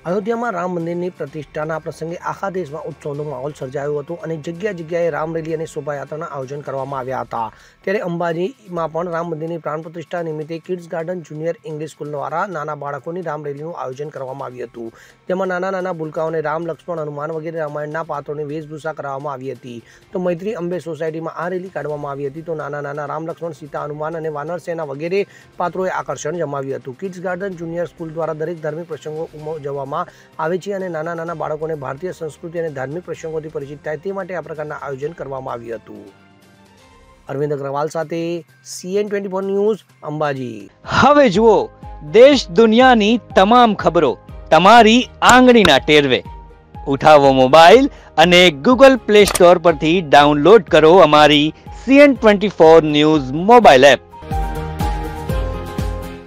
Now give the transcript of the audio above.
અયોધ્યામાં રામ મંદિરની પ્રતિષ્ઠાના પ્રસંગે આખા દેશમાં ઉત્સવનો માહોલ સર્જાયો હતો અને જગ્યાએ રામ રેલી અને શોભાયાત્રાના આયોજન કરવામાં આવ્યા હતા। ત્યારે અંબાજીમાં પણ રામ મંદિરની પ્રાણ પ્રતિષ્ઠા નિમિત્તે kids garden junior English school દ્વારા નાના બાળકોની રામ રેલીનું આયોજન કરવામાં આવ્યું હતું। જેમાં નાના ભૂલકાઓને રામ, લક્ષ્મણ, હનુમાન વગેરે રામાયણના પાત્રોની વેશભૂષા કરાવવામાં આવી હતી। તો મૈત્રી અંબે સોસાયટીમાં આ રેલી કાઢવામાં આવી હતી। તો નાના રામ, લક્ષ્મણ, સીતા, હનુમાન અને વાનર સેના વગેરે પાત્રોએ આકર્ષણ જમાવ્યું હતું। કિડ્સ ગાર્ડન જુનિયર સ્કૂલ દ્વારા દરેક ધાર્મિક પ્રસંગો ઉજવવામાં આવે છે અને નાના બાળકોને ભારતીય સંસ્કૃતિ અને ધાર્મિક પ્રસંગોથી પરિચિત થાય તે માટે આ પ્રકારના આયોજન કરવામાં આવ્યું હતું। અરવિંદ અગ્રવાલ સાથે CN24 ન્યૂઝ અંબાજી। હવે જુઓ દેશ દુનિયાની તમામ ખબરો તમારી આંગળીના ટેરવે। ઉઠાવો મોબાઈલ અને Google Play Store પરથી ડાઉનલોડ કરો અમારી CN24 ન્યૂઝ મોબાઈલ એપ।